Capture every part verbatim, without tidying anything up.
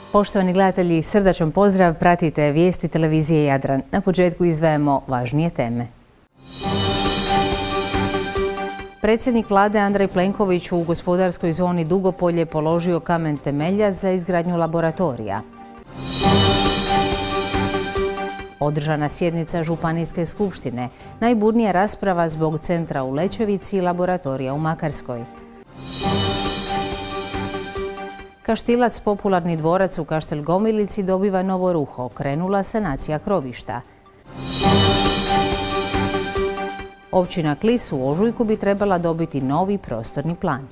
Poštovani gledatelji, srdačan pozdrav, pratite vijesti televizije Jadran. Na početku izdvajamo važnije teme. Predsjednik vlade Andrej Plenković u gospodarskoj zoni Dugopolje položio kamen temeljac za izgradnju laboratorija. Održana sjednica Županijske skupštine, najburnija rasprava zbog centra u Lećevici i laboratorija u Makarskoj. Kaštilac, popularni dvorac u Kaštel Gomilici, dobiva novo ruho, krenula sanacija krovišta. Općina Klis u ožujku bi trebala dobiti novi prostorni plan.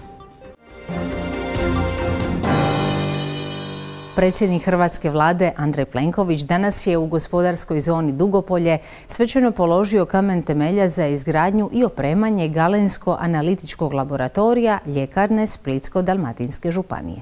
Predsjednik hrvatske vlade Andrej Plenković danas je u gospodarskoj zoni Dugopolje svečano položio kamen temeljac za izgradnju i opremanje Galensko-analitičkog laboratorija ljekarne Splitsko-dalmatinske županije.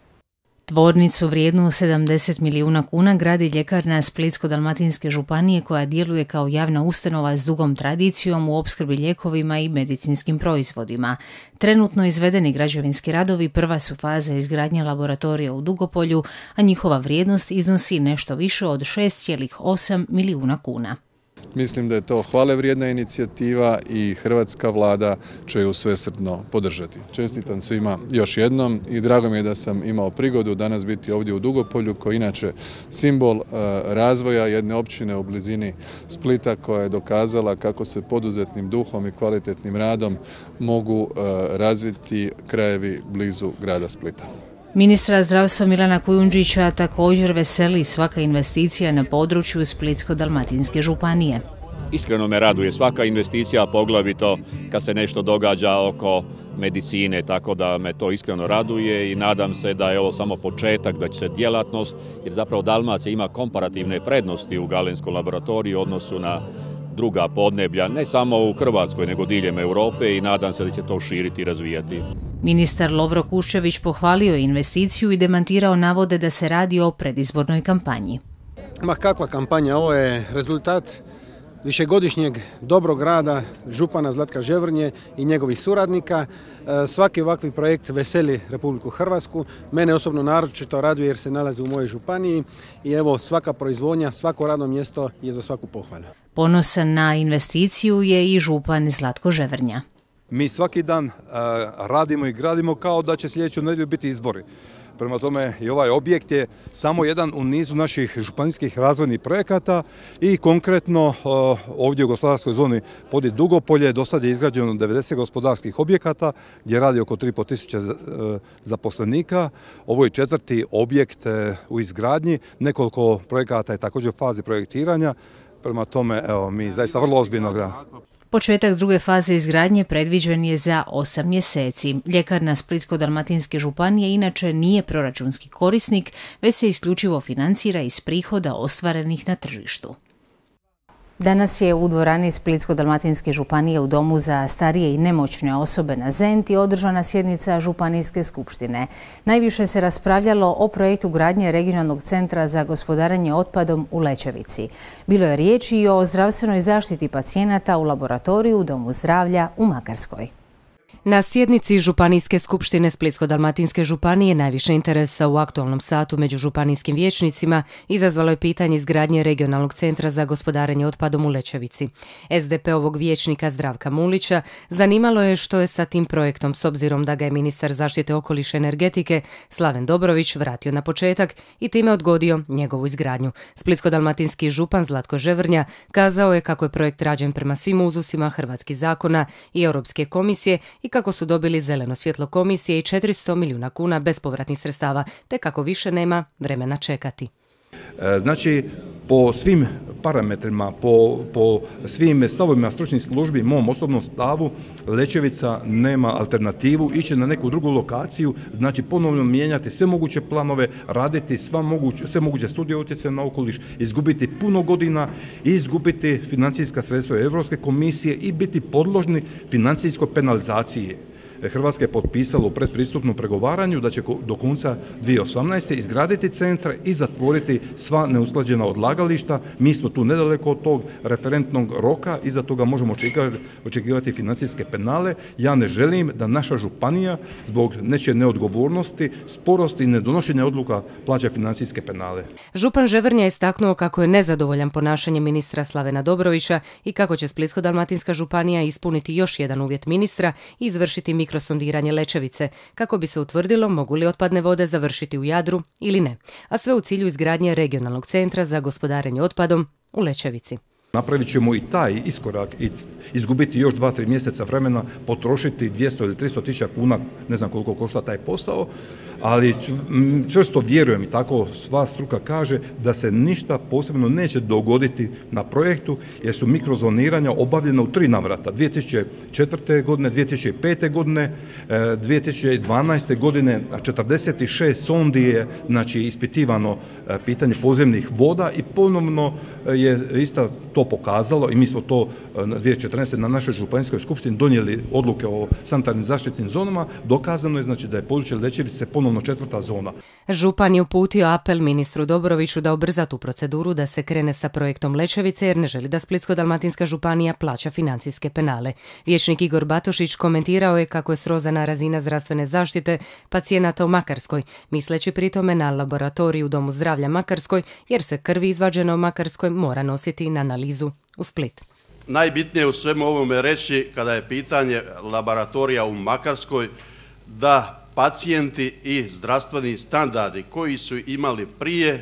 Tvornicu vrijednu sedamdeset milijuna kuna gradi ljekarna Splitsko-dalmatinske županije koja djeluje kao javna ustanova s dugom tradicijom u opskrbi lijekovima i medicinskim proizvodima. Trenutno izvedeni građevinski radovi prva su faza izgradnje laboratorija u Dugopolju, a njihova vrijednost iznosi nešto više od šest zarez osam milijuna kuna. Mislim da je to hvale vrijedna inicijativa i hrvatska vlada će ju svesrdno podržati. Čestitam svima još jednom i drago mi je da sam imao prigodu danas biti ovdje u Dugopolju, koji je inače simbol razvoja jedne općine u blizini Splita, koja je dokazala kako se poduzetnim duhom i kvalitetnim radom mogu razviti krajevi blizu grada Splita. Ministra zdravstva Milana Kujundžića također veseli svaka investicija na području Splitsko-dalmatinske županije. Iskreno me raduje svaka investicija, poglavito kad se nešto događa oko medicine, tako da me to iskreno raduje i nadam se da je ovo samo početak, da će se djelatnost, jer zapravo Dalmacija ima komparativne prednosti u Galenskom laboratoriju u odnosu na druga podneblja, ne samo u Hrvatskoj, nego diljem Europe, i nadam se da će to širiti i razvijati. Ministar Lovro Kuščević pohvalio je investiciju i demantirao navode da se radi o predizbornoj kampanji. Ma kakva kampanja, ovo je rezultat višegodišnjeg dobrog rada župana Zlatka Ževrnje i njegovih suradnika. Svaki ovakvi projekt veseli Republiku Hrvatsku. Mene osobno naročito raduje jer se nalazi u mojoj županiji i evo, svaka proizvodnja, svako radno mjesto je za svaku pohvalu. Ponosan na investiciju je i župan Zlatko Ževrnja. Mi svaki dan radimo i gradimo kao da će sljedeću nedjelju biti izbori. Prema tome i ovaj objekt je samo jedan u nizu naših županijskih razvojnih projekata i konkretno ovdje u gospodarskoj zoni Podit Dugopolje do sad je izgrađeno devedeset gospodarskih objekata gdje radi oko tri i pol tisuće zaposlenika. Ovo je četvrti objekt u izgradnji, nekoliko projekata je također u fazi projektiranja. Prema tome, evo, mi zaista vrlo ozbiljno gradimo. Početak druge faze izgradnje predviđen je za osam mjeseci. Ljekarna Splitsko-dalmatinske županije inače nije proračunski korisnik, već se isključivo financira iz prihoda ostvarenih na tržištu. Danas je u dvorani Splitsko-dalmatinske županije u Domu za starije i nemoćne osobe na Zenti održana sjednica Županijske skupštine. Najviše se raspravljalo o projektu gradnje regionalnog centra za gospodarenje otpadom u Lećevici. Bilo je riječi i o zdravstvenoj zaštiti pacijenata u laboratoriju u Domu zdravlja u Makarskoj. Na sjednici Županijske skupštine Splitsko-dalmatinske županije najviše interesa u aktualnom satu među županijskim vijećnicima izazvalo je pitanje izgradnje regionalnog centra za gospodarenje otpadom u Lećevici. es de pe ovog vijećnika Zdravka Mulića zanimalo je što je sa tim projektom s obzirom da ga je ministar zaštite okoliša i energetike Slaven Dobrović vratio na početak i time odgodio njegovu izgradnju. Splitsko-dalmatinski župan Zlatko Ževrnja kazao je kako je projekt rađen prema svim uzusima hrvatskih zakona i Europske komisije i kako su dobili zeleno svjetlo komisije i četiristo milijuna kuna bespovratnih sredstava, te kako više nema vremena čekati. Znači, po svim parametrima, po, po svim stavovima stručnih službi, mom osobnom stavu, Lećevica nema alternativu, ići na neku drugu lokaciju, znači ponovno mijenjati sve moguće planove, raditi sva moguće, sve moguće studije utjecaja na okoliš, izgubiti puno godina i izgubiti financijska sredstva Europske komisije i biti podložni financijskoj penalizaciji. Hrvatska je potpisala u predpristupnom pregovaranju da će do konca dvije tisuće osamnaeste. izgraditi centre i zatvoriti sva neusklađena odlagališta. Mi smo tu nedaleko od tog referentnog roka, iza toga možemo očekivati, očekivati financijske penale. Ja ne želim da naša županija zbog nečije neodgovornosti, sporosti i nedonošenja odluka plaća financijske penale. Župan Ževrnja je istaknuo kako je nezadovoljan ponašanjem ministra Slavena Dobrovića i kako će Splitsko-dalmatinska županija ispuniti još jedan uvjet ministra i izvršiti mikrosondiranje Lečevice, kako bi se utvrdilo mogu li otpadne vode završiti u Jadru ili ne, a sve u cilju izgradnje regionalnog centra za gospodarenje otpadom u Lečevici. Napravit ćemo i taj iskorak i izgubiti još dva, tri mjeseca vremena, potrošiti dvjesto ili tristo tisuća kuna, ne znam koliko košta taj posao, ali čvrsto vjerujem i tako sva struka kaže da se ništa posebno neće dogoditi na projektu jer su mikrozoniranja obavljena u tri navrata. dvije tisuće četvrte. godine, dvije tisuće pete. godine, dvije tisuće dvanaeste. godine četrdeset šest sondi je znači, ispitivano pitanje podzemnih voda i ponovno je isto to pokazalo i mi smo to dvije tisuće četrnaeste. na našoj županijskoj skupštini donijeli odluke o sanitarnim zaštitnim zonama. Dokazano je znači, da je područje Lečevice ponovno četvrta zona. Župan je uputio apel ministru Dobroviću da ubrza tu proceduru da se krene sa projektom Lečevice jer ne želi da Splitsko-dalmatinska županija plaća financijske penale. Vijećnik Igor Batošić komentirao je kako je srozana razina zdravstvene zaštite pacijenata u Makarskoj, misleći pritome na laboratoriju u Domu zdravlja Makarskoj jer se krv izvađena u Makarskoj mora nositi na analizu u Split. Najbitnije u svemu ovome reći kada je pitanje laboratorija u Makarskoj da pacijenti i zdravstveni standardi koji su imali prije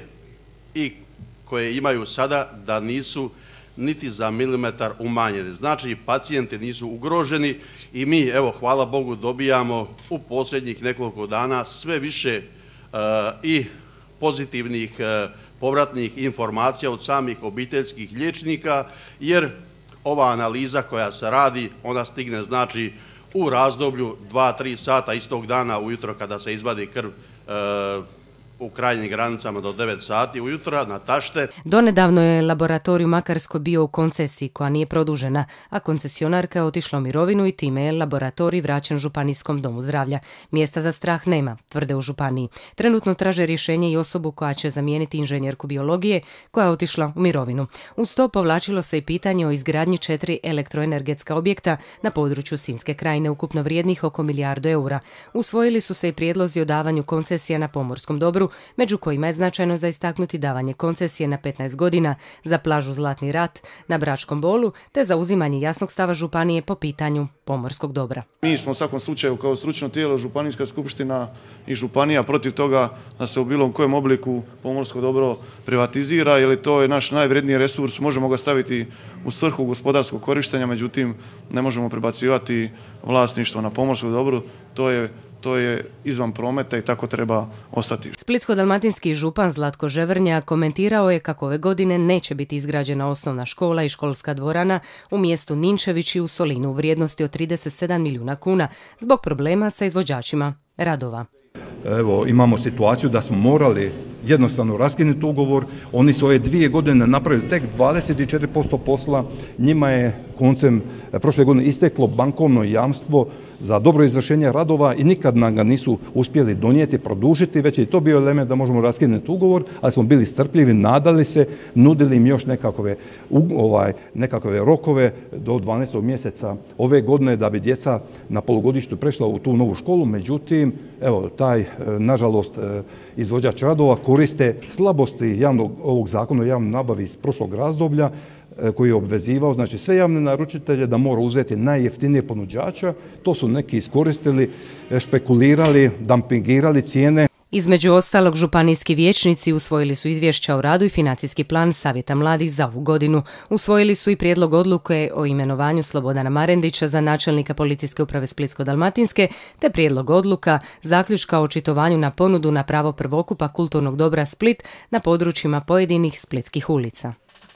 i koje imaju sada da nisu niti za milimetar umanjeni. Znači pacijenti nisu ugroženi i mi, evo hvala Bogu, dobijamo u posljednjih nekoliko dana sve više uh, i pozitivnih uh, povratnih informacija od samih obiteljskih liječnika jer ova analiza koja se radi, ona stigne znači u razdoblju dva do tri sata istog dana ujutro kada se izvadi krv e, u krajnjim granicama do devet sati ujutro na tašte. Donedavno je laboratorij Makarsko bio u koncesiji koja nije produžena, a koncesionarka je otišla u mirovinu i time je laboratorij vraćen Županijskom domu zdravlja. Mjesta za strah nema, tvrde u županiji. Trenutno traže rješenje i osobu koja će zamijeniti inženjerku biologije koja je otišla u mirovinu. Uz to povlačilo se i pitanje o izgradnji četiri elektroenergetska objekta na području Sinjske krajine ukupno vrijednih oko milijardu eura. Usvojili su se i prijedlozi o davanju koncesija na pomorskom dobru, među kojima je značajno za istaknuti davanje koncesije na petnaest godina za plažu Zlatni rat na Bračkom Bolu, te za uzimanje jasnog stava županije po pitanju pomorskog dobra. Mi smo u svakom slučaju kao stručno tijelo, Županijska skupština i županija protiv toga da se u bilo kojem obliku pomorsko dobro privatizira, jer to je naš najvredniji resurs, možemo ga staviti u svrhu gospodarskog korištenja, međutim ne možemo prebacivati vlasništvo na pomorsko dobro, to je to je izvan prometa i tako treba ostati. Splitsko-dalmatinski župan Zlatko Ževrnja komentirao je kako ove godine neće biti izgrađena osnovna škola i školska dvorana u mjestu Ninčević i u Solinu u vrijednosti od trideset sedam milijuna kuna zbog problema sa izvođačima radova. Evo, imamo situaciju da smo morali jednostavno raskinuti ugovor. Oni su ove dvije godine napravili tek dvadeset četiri posto posla. Njima je koncem prošle godine isteklo bankovno jamstvo za dobro izvršenje radova i nikad nam ga nisu uspjeli donijeti, produžiti, već je to bio element da možemo raskinuti ugovor, ali smo bili strpljivi, nadali se, nudili im još nekakve, ovaj, nekakve rokove do dvanaestog mjeseca ove godine da bi djeca na polugodištu prešla u tu novu školu. Međutim, evo, taj, nažalost, izvođač radova koriste slabosti javnog, ovog zakona o javnoj nabavi iz prošlog razdoblja koji je obvezivao znači sve javne naručitelje da mora uzeti najjeftinije ponuđača. To su neki iskoristili, špekulirali, dampingirali cijene. Između ostalog, županijski vijećnici usvojili su izvješća o radu i financijski plan Savjeta mladih za ovu godinu. Usvojili su i prijedlog odluke o imenovanju Slobodana Marendića za načelnika Policijske uprave Splitsko-dalmatinske, te prijedlog odluka zaključka o očitovanju na ponudu na pravo prvokupa kulturnog dobra Split na područjima pojedinih splitskih ulica.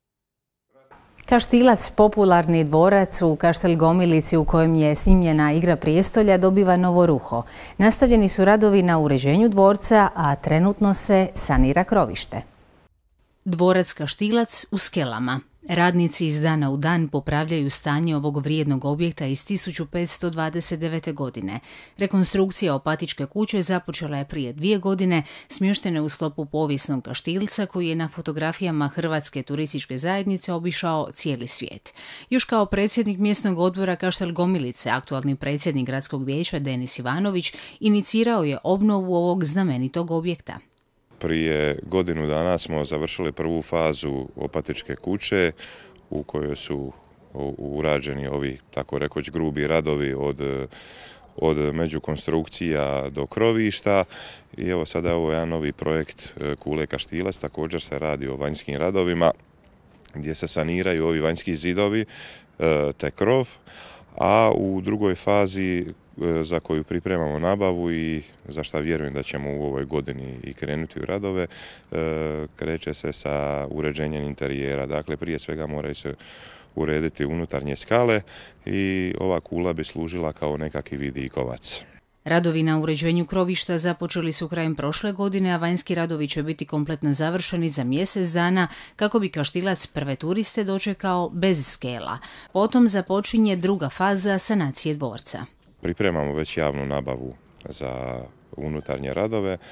Kaštilac, popularni dvorac u Kaštel Gomilici u kojem je snimljena Igra prijestolja, dobiva novo ruho. Nastavljeni su radovi na uređenju dvorca, a trenutno se sanira krovište. Dvorac Kaštilac u Skelama. Radnici iz dana u dan popravljaju stanje ovog vrijednog objekta iz tisuću petsto dvadeset devete. godine. Rekonstrukcija Opatičke kuće započela je prije dvije godine, smještene u sklopu povijesnog kaštilca koji je na fotografijama Hrvatske turističke zajednice obišao cijeli svijet. Još kao predsjednik mjesnog odbora Kaštel Gomilice, aktualni predsjednik gradskog vijeća Denis Ivanović inicirao je obnovu ovog znamenitog objekta. Prije godinu dana smo završili prvu fazu Opatičke kuće u kojoj su urađeni ovi, tako rekoć, grubi radovi od, od međukonstrukcija do krovišta. I evo sada ovo je jedan novi projekt Kule Kaštilac, također se radi o vanjskim radovima gdje se saniraju ovi vanjski zidovi te krov, a u drugoj fazi za koju pripremamo nabavu i za što vjerujem da ćemo u ovoj godini i krenuti u radove, kreće se sa uređenjem interijera. Dakle, prije svega moraju se urediti unutarnje skale i ova kula bi služila kao nekakvi vidikovac. Radovi na uređenju krovišta započeli su krajem prošle godine, a vanjski radovi će biti kompletno završeni za mjesec dana kako bi Kaštilac prve turiste dočekao bez skela. Potom započinje druga faza sanacije dvorca. Pripremamo već javnu nabavu za unutarnje radove. E,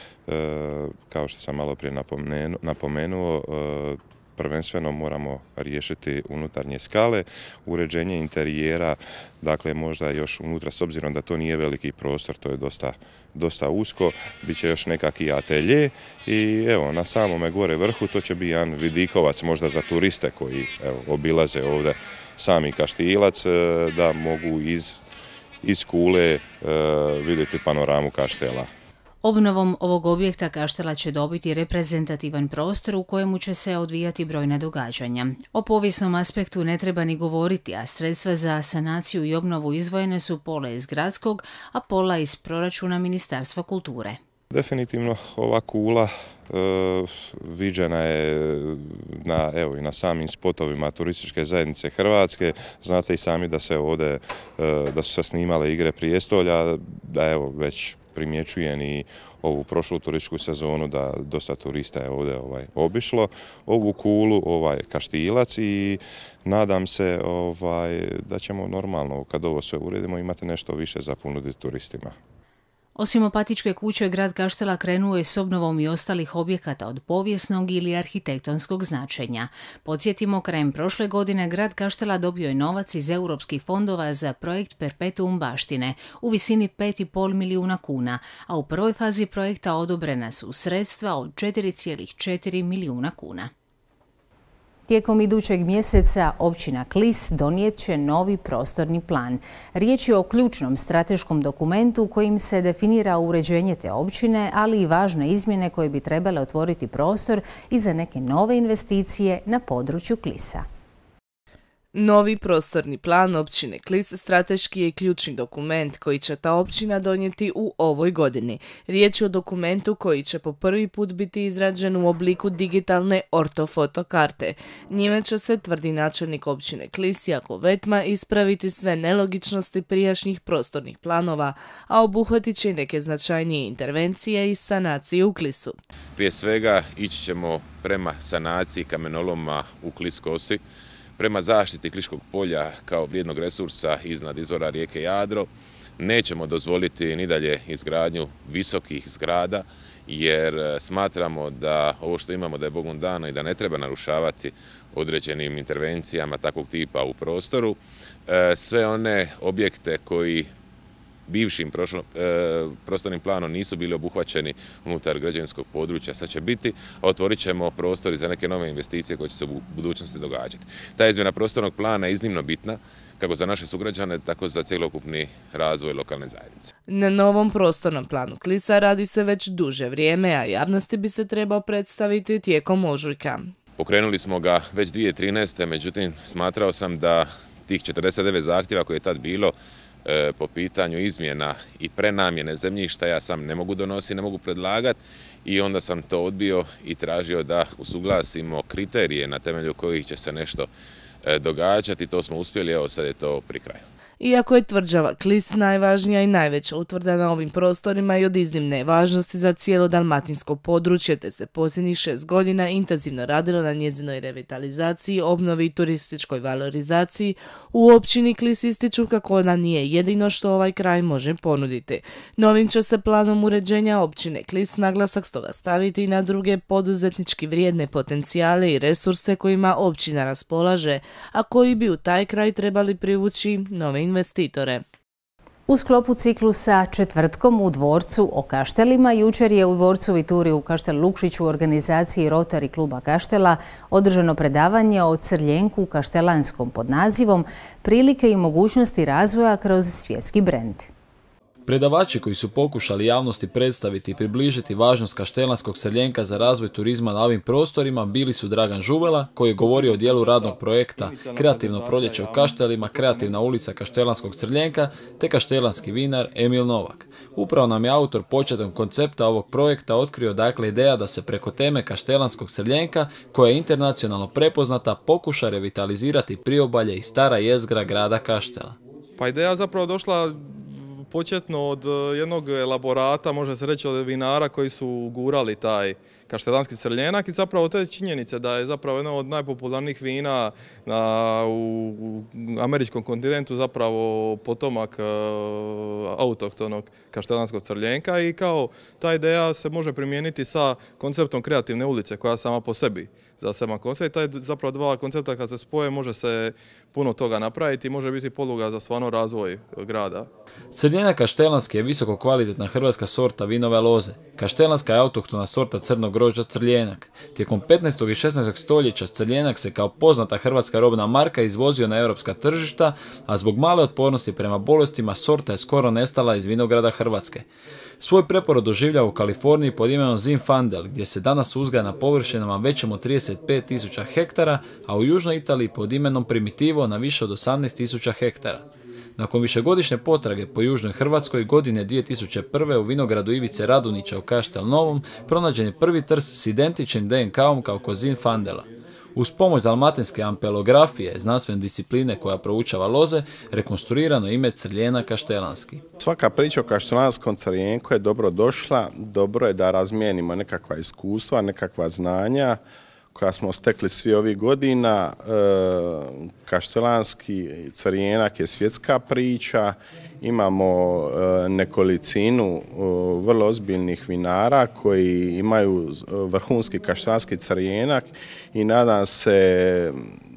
kao što sam malo prije napomenuo, napomenuo e, prvenstveno moramo riješiti unutarnje skale, uređenje interijera, dakle možda još unutra, s obzirom da to nije veliki prostor, to je dosta, dosta usko, bit će još nekakvi atelje i evo na samome gore vrhu to će biti jedan vidikovac možda za turiste koji evo, obilaze ovdje sami Kaštilac, da mogu iz iz kule e, vidjeti panoramu kaštela. Obnovom ovog objekta kaštela će dobiti reprezentativan prostor u kojemu će se odvijati brojna događanja. O povijesnom aspektu ne treba ni govoriti, a sredstva za sanaciju i obnovu izdvojene su pola iz gradskog, a pola iz proračuna Ministarstva kulture. Definitivno ova kula e, viđena je na, evo, i na samim spotovima turističke zajednice Hrvatske. Znate i sami da se ovdje, e, da su se snimale Igre prijestolja, da evo već primjećujem i ovu prošlu turističku sezonu da dosta turista je ovdje ovaj, obišlo ovu kulu, ovaj Kaštilac i nadam se ovaj, da ćemo normalno kad ovo sve uredimo imati nešto više za ponuditi turistima. Osim Opatičke kuće, grad Kaštela krenuo je s obnovom i ostalih objekata od povijesnog ili arhitektonskog značenja. Podsjetimo, krajem prošle godine grad Kaštela dobio je novac iz europskih fondova za projekt Perpetuum baštine u visini pet i pol milijuna kuna, a u prvoj fazi projekta odobrena su sredstva od četiri zarez četiri milijuna kuna. Tijekom idućeg mjeseca općina Klis donijet će novi prostorni plan. Riječ je o ključnom strateškom dokumentu kojim se definira uređenje te općine, ali i važne izmjene koje bi trebale otvoriti prostor i za neke nove investicije na području Klisa. Novi prostorni plan općine Klis strateški je ključni dokument koji će ta općina donijeti u ovoj godini. Riječ je o dokumentu koji će po prvi put biti izrađen u obliku digitalne ortofoto karte. Njime će se, tvrdi načelnik općine Klis Jakov Vetma, ispraviti sve nelogičnosti prijašnjih prostornih planova, a obuhvatit će i neke značajnije intervencije i sanacije u Klisu. Prije svega ići ćemo prema sanaciji kamenoloma u Klis kosi, prema zaštiti Kliškog polja kao vrijednog resursa iznad izvora rijeke Jadro. Nećemo dozvoliti ni dalje izgradnju visokih zgrada jer smatramo da ovo što imamo da je Bogom dano i da ne treba narušavati određenim intervencijama takvog tipa u prostoru. Sve one objekte koji bivšim prošlo, e, prostornim planom nisu bili obuhvaćeni unutar građevinskog područja, sad će biti, a otvorit ćemo prostori za neke nove investicije koje će se u budućnosti događati. Ta izmjena prostornog plana je iznimno bitna, kako za naše sugrađane, tako za cjelokupni razvoj lokalne zajednice. Na novom prostornom planu Klisa radi se već duže vrijeme, a javnosti bi se trebao predstaviti tijekom ožujka. Pokrenuli smo ga već dvije tisuće trinaeste. Međutim, smatrao sam da tih četrdeset devet zahtjeva koje je tad bilo po pitanju izmjena i prenamjene zemljišta ja sam ne mogu donositi, ne mogu predlagati i onda sam to odbio i tražio da usuglasimo kriterije na temelju kojih će se nešto događati. To smo uspjeli, evo sad je to pri kraju. Iako je tvrđava Klis najvažnija i najveća utvrda na ovim prostorima i od iznimne važnosti za cijelo dalmatinsko područje, te se posljednjih šest godina intenzivno radilo na njezinoj revitalizaciji, obnovi i turističkoj valorizaciji, u općini Klis ističu kako ona nije jedino što ovaj kraj može ponuditi. Novim će se planom uređenja općine Klis naglasak stoga staviti i na druge poduzetnički vrijedne potencijale i resurse kojima općina raspolaže, a koji bi u taj kraj trebali privući nove investitore. U sklopu ciklusa Četvrtkom u dvorcu o Kaštelima, jučer je u dvorcu Vituri u Kaštel Lukšiću u organizaciji Rotary kluba Kaštela održano predavanje o crljenku kaštelanskom pod nazivom Prilike i mogućnosti razvoja kroz svjetski brend. Predavači koji su pokušali javnosti predstaviti i približiti važnost kaštelanskog crljenka za razvoj turizma na ovim prostorima bili su Dragan Žuvela, koji je govorio o dijelu radnog projekta Kreativno proljeće u Kaštelima, kreativna ulica kaštelanskog crljenka, te kaštelanski vinar Emil Novak. Upravo nam je autor početnog koncepta ovog projekta otkrio dakle ideja da se preko teme kaštelanskog crljenka, koja je internacionalno prepoznata, pokuša revitalizirati priobalje i stara jezgra grada Kaštela. Pa ideja zapravo došla početno od jednog elaborata, može se reći od vinara koji su gurali taj kaštelanski crljenak i zapravo te činjenice da je zapravo jedno od najpopularnijih vina na, u, u američkom kontinentu zapravo potomak uh, autohtonog kaštelanskog crljenka i kao ta ideja se može primijeniti sa konceptom kreativne ulice koja sama po sebi zaseba koncept. Taj zapravo dva koncepta kad se spoje može se puno toga napraviti i može biti poluga za stvarno razvoj grada. Crljenak kaštelanski je visoko kvalitetna hrvatska sorta vinove loze. Kaštelanska je autohtona sorta crnog grožđa crljenak. Tijekom petnaestog i šesnaestog stoljeća crljenak se kao poznata hrvatska robna marka izvozio na europska tržišta, a zbog male otpornosti prema bolestima sorta je skoro nestala iz vinograda Hrvatske. Svoj preporod doživljava u Kaliforniji pod imenom Zinfandel, gdje se danas uzgaja na površinama većim od trideset pet tisuća hektara, a u južnoj Italiji pod imenom Primitivo na više od osamnaest tisuća hektara. Nakon višegodišnje potrage po južnoj Hrvatskoj godine dvije tisuće prve u vinogradu Ivice Radunića u Kaštel Novom pronađen je prvi trs s identičnim D N K-om kao kod Zinfandela. Uz pomoć dalmatinske ampelografije, znanstvene discipline koja proučava loze, rekonstruirano ime crljena kaštelanski. Svaka priča o kaštelanskom crljenku je dobro došla, dobro je da razmijenimo nekakva iskustva, nekakva znanja koja smo stekli svi ovih godina. E, kaštelanski crljenak je svjetska priča, imamo e, nekolicinu e, vrlo ozbiljnih vinara koji imaju vrhunski kaštelanski crljenak i nadam se e,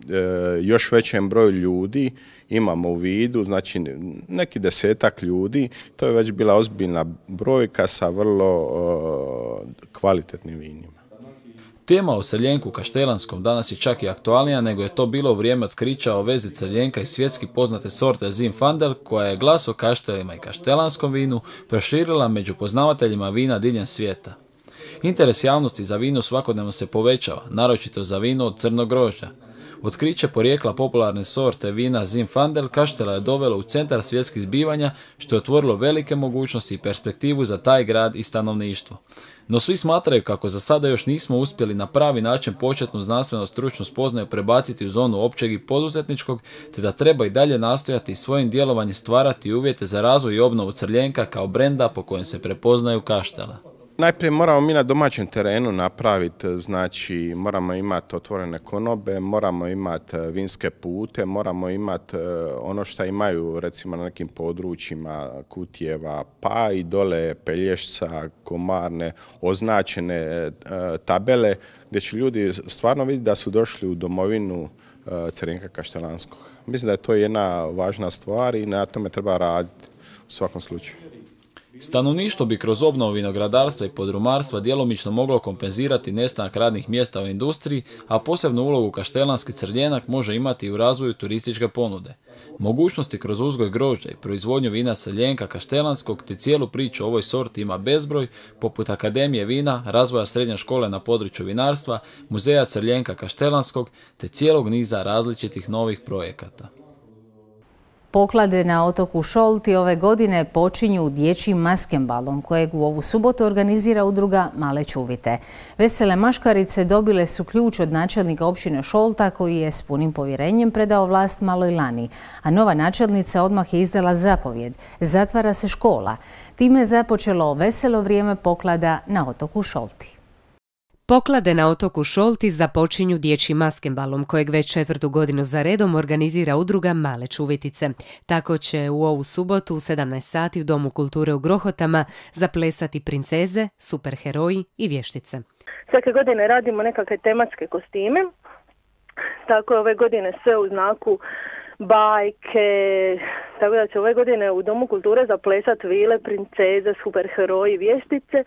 još većem broju ljudi imamo u vidu, znači neki desetak ljudi, to je već bila ozbiljna brojka sa vrlo e, kvalitetnim vinima. Tema o crljenku kaštelanskom danas je čak i aktualnija nego je to bilo u vrijeme otkrića o vezi crljenka i svjetski poznate sorte Zinfandel, koja je glas o kaštelima i kaštelanskom vinu proširila među poznavateljima vina diljem svijeta. Interes javnosti za vino svakodnevno se povećava, naročito za vino od crnog grožđa. Otkriće porijekla popularne sorte vina Zinfandel Kaštela je dovelo u centar svjetskih zbivanja, što je otvorilo velike mogućnosti i perspektivu za taj grad i stanovništvo. No svi smatraju kako za sada još nismo uspjeli na pravi način početnu znanstveno stručnu spoznaju prebaciti u zonu općeg i poduzetničkog, te da treba i dalje nastojati svojim djelovanjem stvarati uvjete za razvoj i obnovu crljenka kao brenda po kojem se prepoznaju Kaštela. Najprije moramo mi na domaćem terenu napraviti, znači moramo imati otvorene konobe, moramo imati vinske pute, moramo imati ono što imaju recimo na nekim područjima Kutjeva, pa i dole Pelješca, Komarne, označene tabele gdje će ljudi stvarno vidjeti da su došli u domovinu crljenka kaštelanskog. Mislim da je to jedna važna stvar i na tome treba raditi u svakom slučaju. Stanovništvo bi kroz obnovu vinogradarstva i podrumarstva djelomično moglo kompenzirati nestanak radnih mjesta u industriji, a posebnu ulogu kaštelanski crljenak može imati i u razvoju turističke ponude. Mogućnosti kroz uzgoj grožđa i proizvodnju vina crljenka kaštelanskog te cijelu priču o ovoj sorti ima bezbroj, poput Akademije vina, razvoja srednje škole na području vinarstva, muzeja crljenka kaštelanskog te cijelog niza različitih novih projekata. Poklade na otoku Šolti ove godine počinju dječjim maskenbalom kojeg u ovu subotu organizira udruga Male Čuvite. Vesele maškarice dobile su ključ od načelnika općine Šolta koji je s punim povjerenjem predao vlast Maloj Lani, a nova načelnica odmah je izdala zapovjed. Zatvara se škola. Time je započelo veselo vrijeme poklada na otoku Šolti. Poklade na otoku Šolti započinju dječjim maskenbalom kojeg već četvrtu godinu za redom organizira udruga Male Čuvitice. Tako će u ovu subotu u sedamnaest sati u Domu kulture u Grohotama zaplesati princeze, superheroji i vještice. Svake godine radimo nekakve tematske kostime, tako je ove godine sve u znaku bajke, tako da će ove godine u Domu kulture zaplesati vile, princeze, superheroji i vještice.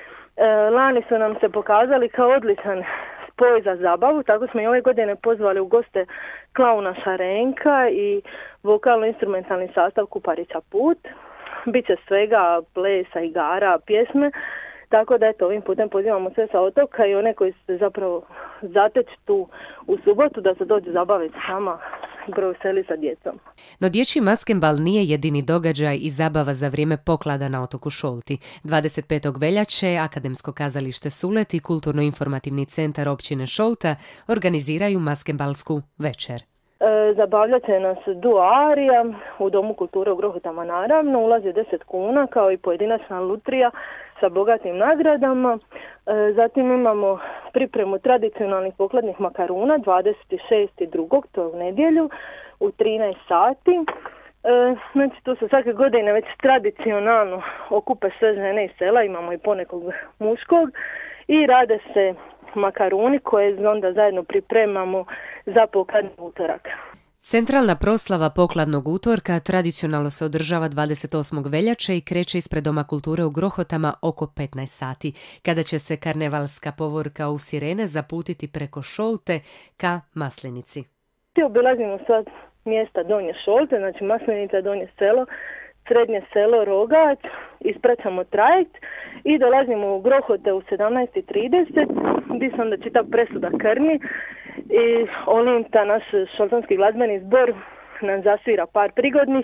Lani su nam se pokazali kao odličan spoj za zabavu, tako smo i ove godine pozvali u goste klauna Šarenka i vokalno-instrumentalni sastav Kuparića Put. Biće svega, plesa, igara, pjesme, tako da eto, ovim putem pozivamo sve sa otoka i one koji se zapravo zateći tu u subotu da se dođu zabaviti s nama i proveseli sa djecom. No dječji maskenbal nije jedini događaj i zabava za vrijeme poklada na otoku Šolti. dvadeset petog veljače Akademsko kazalište Sulet i Kulturno-informativni centar općine Šolta organiziraju maskenbalsku večer. E, zabavljat će nas duo arija u Domu kulture u Grohotama naravno, ulaz je deset kuna kao i pojedinačna lutrija sa bogatim nagradama. E, zatim imamo pripremu tradicionalnih pokladnih makaruna dvadeset šestog drugog to je u nedjelju u trinaest sati. E, znači tu se svake godine već tradicionalno okupe sve žene iz sela, imamo i ponekog muškog i rade se makaruni koje onda zajedno pripremamo za pokladni utorak. Centralna proslava pokladnog utorka tradicionalno se održava dvadeset osmog veljače i kreće ispred Doma kulture u Grohotama oko petnaest sati, kada će se karnevalska povorka u sirene zaputiti preko Šolte ka Maslenici. Obilazimo sad mjesta Donje Šolte, znači Maslenica, Donje selo, Srednje selo, Rogač, ispraćamo trajekt i dolazimo u Grohote u sedamnaest i trideset, gdje se onda čita presuda krnji i Olimta, naš šoltanski glazbeni zbor, nam zasvira par prigodnih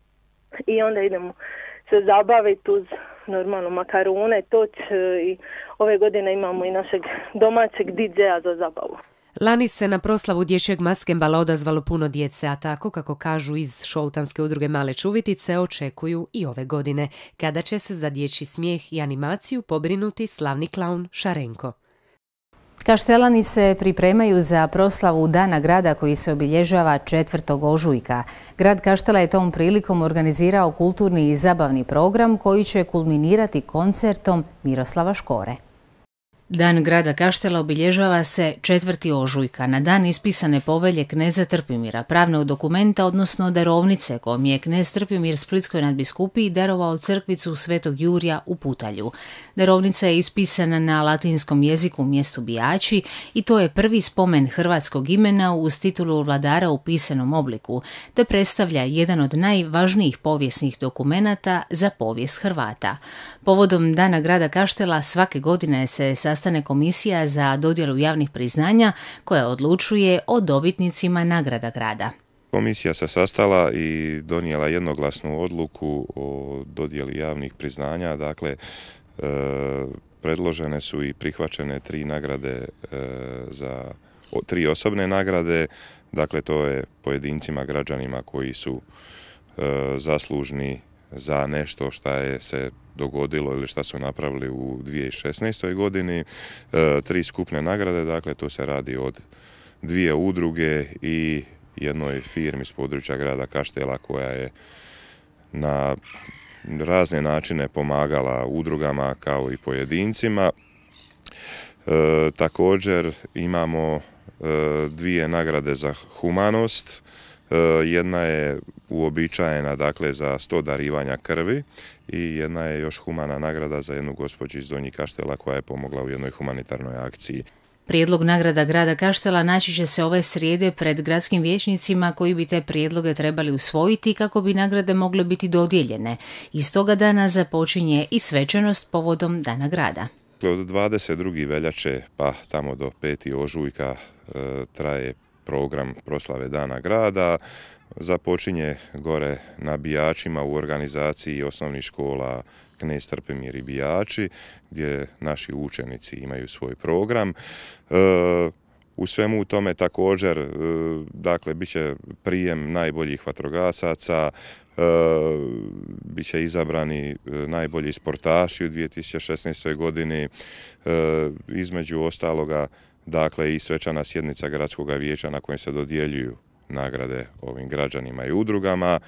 i onda idemo se zabaviti uz normalno makarune, toč i ove godine imamo i našeg domaćeg di džeja za zabavu. Lani se na proslavu dječjeg maskenbala odazvalo puno djece, a tako, kako kažu iz šoltanske udruge Male Čuvitice, očekuju i ove godine, kada će se za dječji smijeh i animaciju pobrinuti slavni klaun Šarenko. Kaštelani se pripremaju za proslavu Dana grada koji se obilježava četvrtog ožujka. Grad Kaštela je tom prilikom organizirao kulturni i zabavni program koji će kulminirati koncertom Miroslava Škore. Dan grada Kaštela obilježava se četvrti ožujka na dan ispisane povelje kneza Trpimira, pravnog dokumenta, odnosno darovnice kojom je knez Trpimir Splitskoj nadbiskupiji darovao crkvicu Svetog Jurija u Putalju. Darovnica je ispisana na latinskom jeziku u mjestu Bijači i to je prvi spomen hrvatskog imena uz titulu vladara u pisanom obliku, te predstavlja jedan od najvažnijih povijesnih dokumenata za povijest Hrvata. Povodom Dana grada Kaštela svake godine se sastane komisija za dodjelu javnih priznanja koja odlučuje o dobitnicima nagrada grada. Komisija se sastala i donijela jednoglasnu odluku o dodjeli javnih priznanja, dakle e, predložene su i prihvaćene tri nagrade e, za o, tri osobne nagrade, dakle to je pojedincima, građanima koji su e, zaslužni za nešto što je se dogodilo ili što su napravili u dvije tisuće šesnaestoj godini. E, tri skupne nagrade, dakle to se radi od dvije udruge i jednoj firmi iz područja grada Kaštela koja je na razne načine pomagala udrugama kao i pojedincima. E, također imamo e, dvije nagrade za humanost. Jedna je uobičajena, dakle, za sto darivanja krvi i jedna je još humana nagrada za jednu gospođu iz Donjih Kaštela koja je pomogla u jednoj humanitarnoj akciji. Prijedlog nagrada grada Kaštela naći će se ove srijede pred gradskim vijećnicima koji bi te prijedloge trebali usvojiti kako bi nagrade mogle biti dodijeljene. Iz toga dana započinje i svečanost povodom Dana grada. Od dvadeset druge veljače pa tamo do petog ožujka e, traje program proslave Dana grada. započinje gore na bijačima u organizaciji osnovnih škola Knez Trpimir i Bijači, gdje naši učenici imaju svoj program. U svemu tome također, dakle, bit će prijem najboljih vatrogasaca, bit će izabrani najbolji sportaši u dvije tisuće šesnaestoj godini, između ostaloga, dakle, i svečana sjednica gradskog vijeća na kojem se dodjeljuju nagrade ovim građanima i udrugama,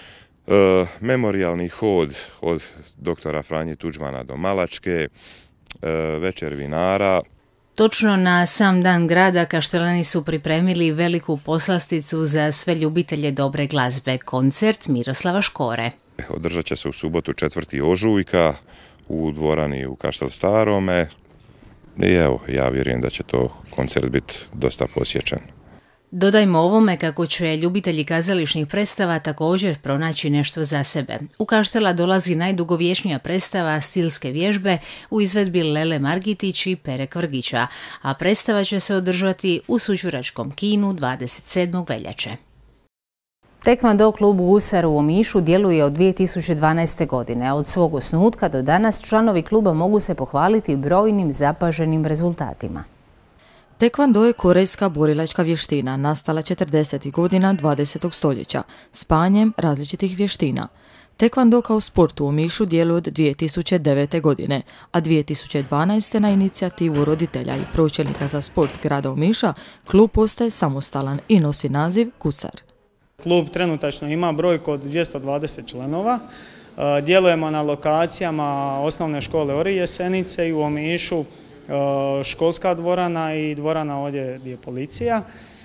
memorijalni hod od doktora Franje Tuđmana do Malačke, večer vinara. Točno na sam dan grada Kaštelani su pripremili veliku poslasticu za sve ljubitelje dobre glazbe, koncert Miroslava Škore. Održat će se u subotu četvrtog ožujka u dvorani u Kaštel Starome i evo, ja vjerujem da će to koncert biti dosta posjećen. Dodajmo ovome kako će ljubitelji kazališnih predstava također pronaći nešto za sebe. U Kaštela dolazi najdugovječnija predstava stilske vježbe u izvedbi Lele Margitić i Pere Kvrgića, a predstava će se održati u Sućuračkom kinu dvadeset sedmog veljače. Tekvando klub Gusar u Omišu djeluje od dvije tisuće dvanaeste. godine, a od svog osnutka do danas članovi kluba mogu se pohvaliti brojnim zapaženim rezultatima. Tekvando je korejska borilačka vještina nastala četrdesetih godina dvadesetog stoljeća spajanjem različitih vještina. Tekvando kao sport u Omišu djeluje od dvije tisuće devete. godine, a dvije tisuće dvanaeste. na inicijativu roditelja i pročelnika za sport grada Omiša klub postaje samostalan i nosi naziv Gusar. Klub trenutačno ima brojku od dvjesto dvadeset članova. Djelujemo na lokacijama osnovne škole Ori Jesenice i u Omišu školska dvorana i dvorana ovdje gdje je policija.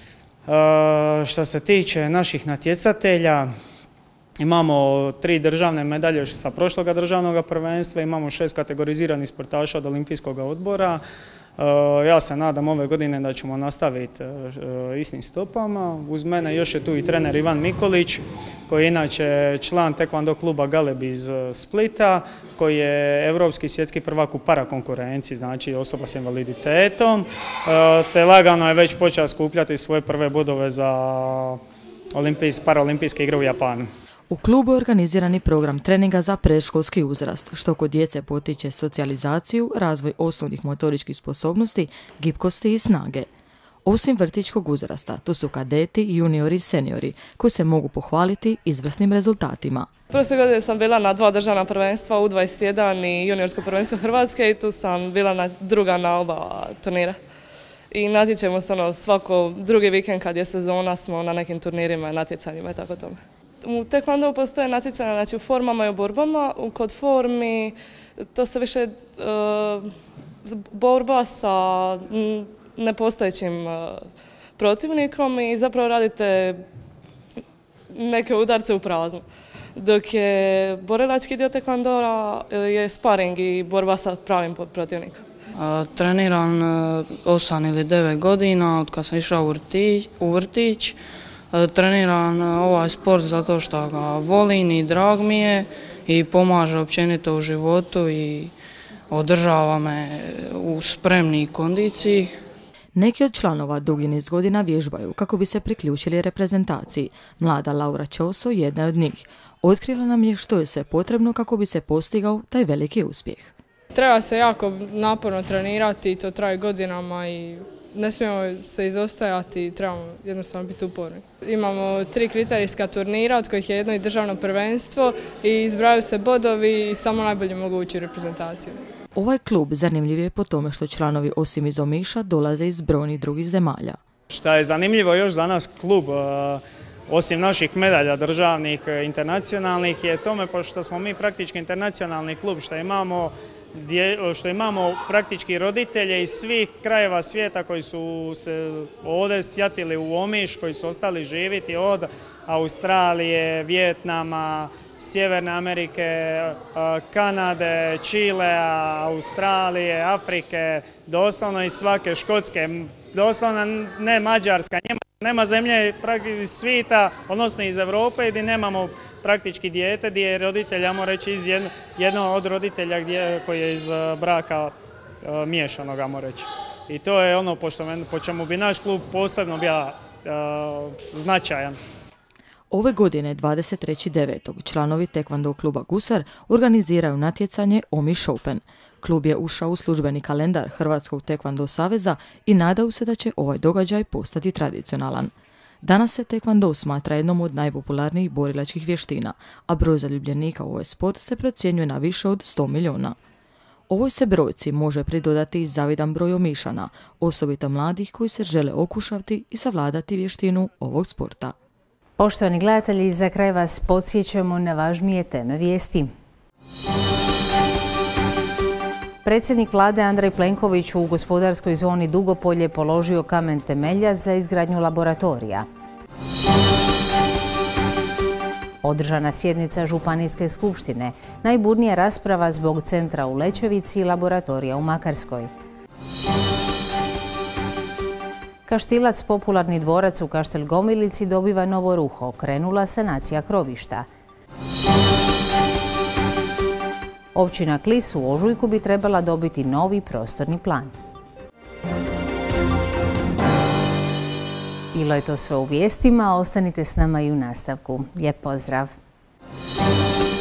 Što se tiče naših natjecatelja, imamo tri državne medalje sa prošloga državnog prvenstva, imamo šest kategoriziranih sportaša od olimpijskog odbora. Ja se nadam ove godine da ćemo nastaviti istim stopama. Uz mene još je tu i trener Ivan Mikolić, koji je inače član Tekvando kluba Galeb iz Splita, koji je europski svjetski prvak u parakonkurenciji, znači osoba s invaliditetom, te lagano je već počeo skupljati svoje prve bodove za paraolimpijske igre u Japanu. U klubu je organizirani program treninga za predškolski uzrast, što kod djece potiče socijalizaciju, razvoj osnovnih motoričkih sposobnosti, gibkosti i snage. Osim vrtićkog uzrasta, tu su kadeti, juniori i seniori, koji se mogu pohvaliti izvrsnim rezultatima. Prošle godine sam bila na dva državna prvenstva, U dvadeset jedan i juniorsko prvenstvo Hrvatske, i tu sam bila na druga na oba turnira. I natječemo se ono, svako drugi vikend kad je sezona smo na nekim turnirima, natjecanjima i tako tome. U tekvandu postoje natjecanja, znači u formama i u borbama. Kod formi to se više uh, borba sa nepostojećim uh, protivnikom i zapravo radite neke udarce u prazno. Dok je borilački dio tekvandora je sparing i borba sa pravim protivnikom. Uh, treniram uh, osam ili devet godina od kad sam išao u vrtić. U vrtić. Treniram ovaj sport zato što ga volim i drag mi je i pomaže općenito u životu i održava me u spremniji kondiciji. Neki od članova dugi niz godina vježbaju kako bi se priključili reprezentaciji. Mlada Laura Ćoso jedna od njih. Otkrila nam je što je sve potrebno kako bi se postigao taj veliki uspjeh. Treba se jako naporno trenirati i to traje godinama i ne smijemo se izostajati, trebamo jednostavno biti uporni. Imamo tri kriterijska turnira, od kojih je jedno i državno prvenstvo i izbrajaju se bodovi i samo najbolji mogu ući u reprezentaciju. Ovaj klub zanimljiv je po tome što članovi osim iz Omiša dolaze iz brojnih drugih zemalja. Šta je zanimljivo još za nas klub, osim naših medalja državnih, internacionalnih, je tome pošto smo mi praktički internacionalni klub, što imamo što imamo praktički roditelje iz svih krajeva svijeta koji su se ovdje sjatili u Omiš, koji su ostali živjeti od Australije, Vijetnama, Sjeverne Amerike, Kanade, Čilea, Australije, Afrike, doslovno iz svake Škotske, doslovno ne Mađarska, Njemačka, nema zemlje praktički svijeta, odnosno iz Europe gdje nemamo praktički dijete, gdje je roditelj, ja moram reći, iz jedno, jedno od roditelja gdje, koji je iz braka uh, miješanog, ja moram reći. I to je ono po, što, po čemu bi naš klub posebno bio uh, značajan. Ove godine, dvadeset trećeg devetog članovi tekvando kluba Gusar organiziraju natjecanje Omiš Open. Klub je ušao u službeni kalendar Hrvatskog tekvando saveza i nadaju se da će ovaj događaj postati tradicionalan. Danas se tekvando smatra jednom od najpopularnijih borilačkih vještina, a broj zaljubljenika u ovaj sport se procjenjuje na više od sto milijuna. Ovoj se brojci može pridodati i zavidan broj Omišana, osobito mladih koji se žele okušati i savladati vještinu ovog sporta. Poštovani gledatelji, za kraj vas podsjećamo na važnije teme vijesti. Predsjednik vlade Andrej Plenković u gospodarskoj zoni Dugopolje položio kamen temelja za izgradnju laboratorija. Održana sjednica Županijske skupštine, najburnija rasprava zbog centra u Lećevici i laboratorija u Makarskoj. Kaštilac, popularni dvorac u Kaštel Gomilici, dobiva novo ruho, krenula sanacija krovišta. Općina Klis u ožujku bi trebala dobiti novi prostorni plan. Bilo je to sve u vijestima, ostanite s nama i u nastavku. Lijep pozdrav!